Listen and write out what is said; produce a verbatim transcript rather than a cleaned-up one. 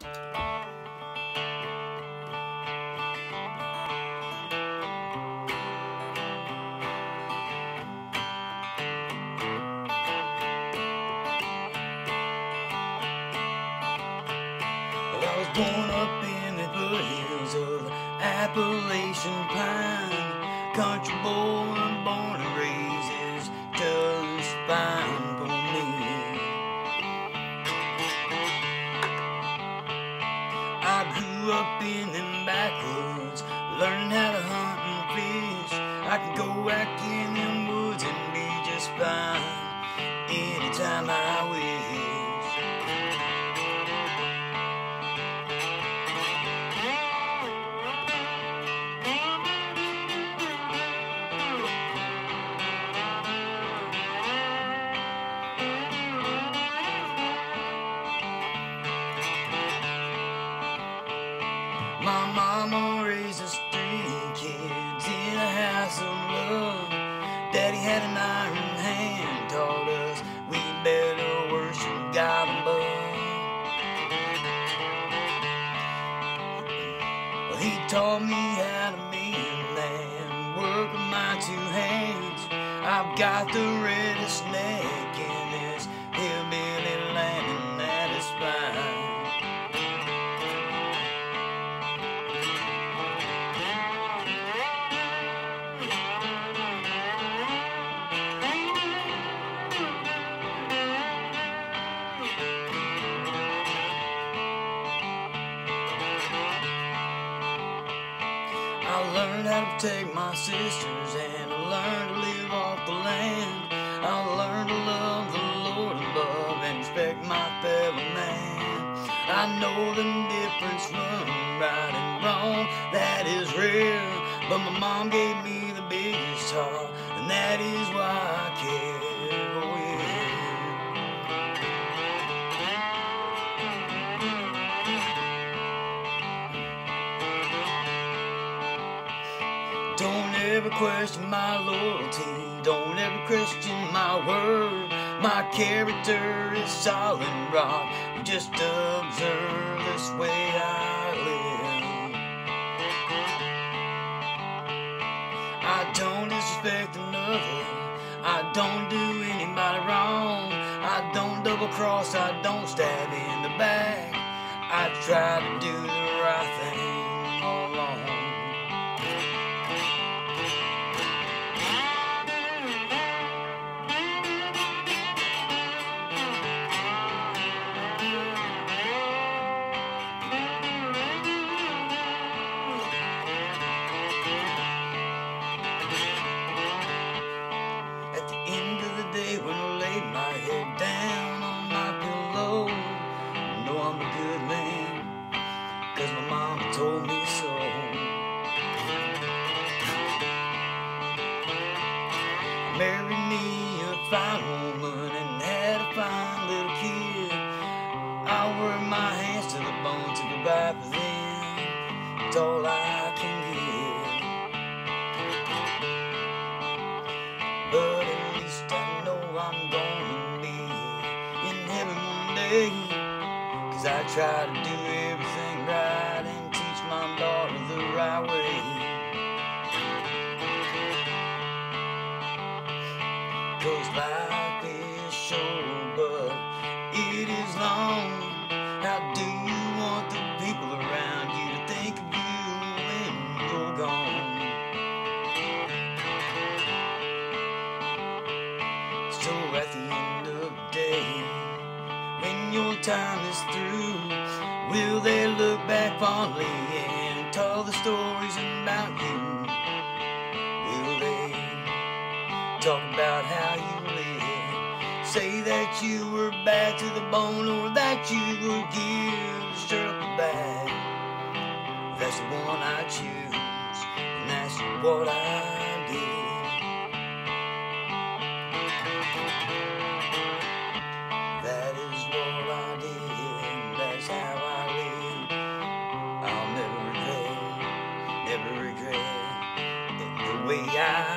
Well, I was born up in the foothills of the Appalachian pine. Country boy, born and raised is just fine for me. I grew up in them backwoods, learning how to hunt and fish. I could go back in them woods and be just fine anytime I wish. My mama raised us three kids in a house of love. Daddy had an iron hand, taught us we better worship God above. Well, he taught me how to be a man, work with my two hands. I've got the reddest neck in this hillbilly land, and that is fine. I learned how to protect my sisters, and I learned to live off the land. I learned to love the Lord above and respect my fellow man. I know the difference from right and wrong, that is rare. But my mom gave me the biggest heart, and that is why I care. Oh, yeah. Don't ever question my loyalty, don't ever question my word. My character is solid rock, just observe this way I live. I don't disrespect another, I don't do anybody wrong. I don't double cross, I don't stab in the back. I try to do the right thing all along. When I lay my head down on my pillow, I know I'm a good man, 'cause my mama told me so. Married me a fine woman and had a fine little kid. I work my hands to the bone to provide for them. It's all I can give. But at least I know I'm gonna be in heaven one day, 'cause I try to do everything right and teach my daughter the right way. 'Cause life is short, but it is long. How do you want the people around you to think of you when you're gone? So at the end of the day, when your time is through, will they look back fondly and tell the stories about you? Will they talk about how you lived, say that you were bad to the bone, or that you would give the shirt back? That's the one I choose, and that's what I did. That is what I did, that's how I live. I'll never regret, never regret the way I